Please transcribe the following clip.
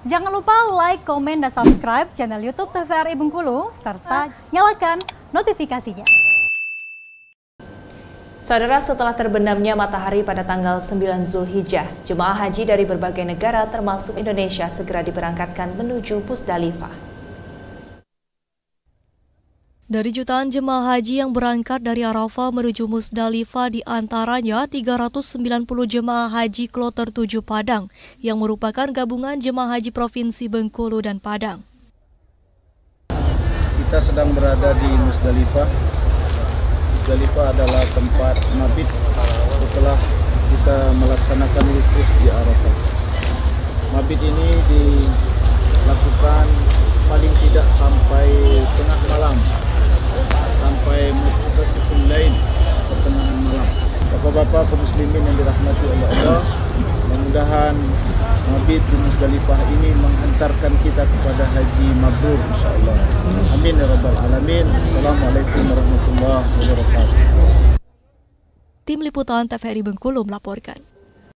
Jangan lupa like, komen, dan subscribe channel YouTube TVRI Bengkulu, serta nyalakan notifikasinya. Saudara, setelah terbenamnya matahari pada tanggal 9 Zulhijjah, jemaah haji dari berbagai negara termasuk Indonesia segera diberangkatkan menuju Musdalifah. Dari jutaan jemaah haji yang berangkat dari Arafah menuju Musdalifah, di antaranya 390 jemaah haji Kloter 7 Padang yang merupakan gabungan jemaah haji Provinsi Bengkulu dan Padang. Kita sedang berada di Musdalifah. Musdalifah adalah tempat mabit setelah kita melaksanakan wukuf di Arafah. Mabit ini dilakukan paling tidak sampai tengah malam, sampai muntasiful lail, pertengahan malam. Bapak-bapak kaum muslimin yang dirahmati oleh Allah, mudah-mudahan mabit di Musdalifah ini menghantarkan kita kepada haji mabrur insyaallah. Amin ya rabbal alamin. Assalamualaikum warahmatullahi wabarakatuh. Tim Liputan TVRI Bengkulu melaporkan.